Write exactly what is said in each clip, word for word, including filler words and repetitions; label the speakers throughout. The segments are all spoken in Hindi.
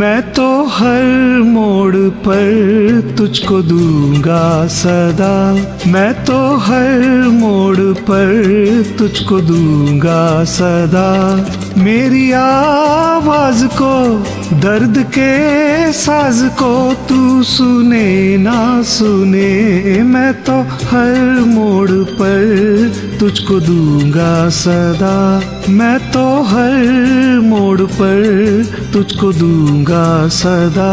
Speaker 1: मैं तो हर मोड़ पर तुझको दूंगा सदा। मैं तो हर मोड़ पर तुझको दूंगा सदा। मेरी आवाज को, दर्द के साज को तू सुने ना सुने, मैं तो हर मोड़ पर तुझको दूंगा सदा। मैं तो हर मोड़ पर तुझको दूंगा सदा।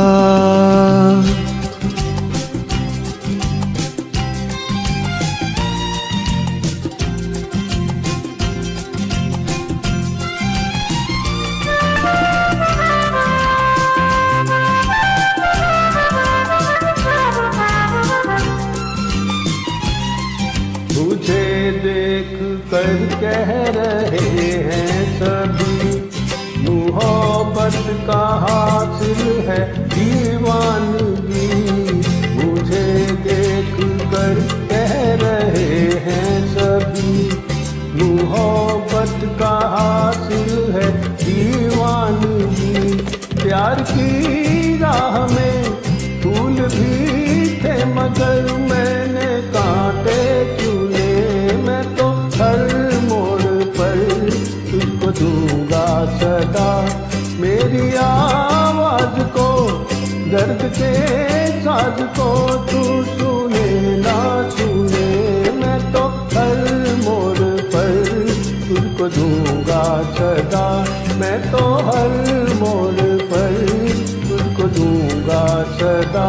Speaker 2: तुझे देख कर कह रहे हैं सभी, मोहब्बत का हासिल है दीवानगी। मुझे देख कर कह रहे हैं सभी, मोहब्बत का हासिल है दीवानगी। प्यार की राह में फूल भी थे मगर मैंने कांटे चुने। मैं तो हर मोड़ पर तुझको दूंगा सदा। मेरी आवाज को, दर्द के साज को तू सुने ना सुने, मैं तो हर मोड़ पर तुझको दूंगा सदा। मैं तो हर मोड़ पर तुझको दूंगा सदा।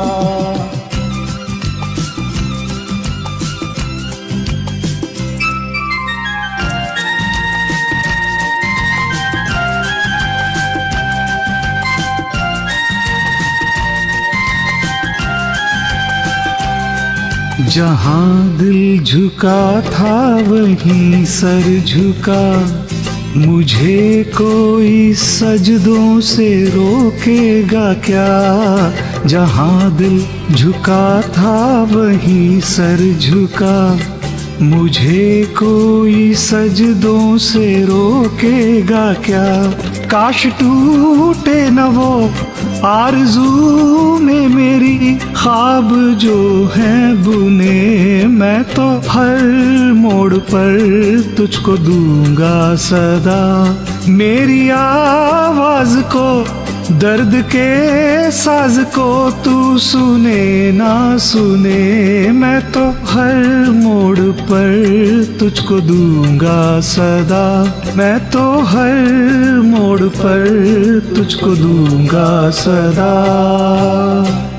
Speaker 1: जहाँ दिल झुका था वहीं सर झुका, मुझे कोई सजदों से रोकेगा क्या। जहाँ दिल झुका था वहीं सर झुका, मुझे कोई सजदों से रोकेगा क्या। काश टूटे न वो आरज़ू में मेरी ख्वाब जो हैं बुने। मैं तो हर मोड़ पर तुझको दूंगा सदा। मेरी आवाज को, दर्द के साज को तू सुने ना सुने, मैं तो हर मोड़ पर तुझको दूंगा सदा। मैं तो हर मोड़ पर तुझको दूंगा सदा।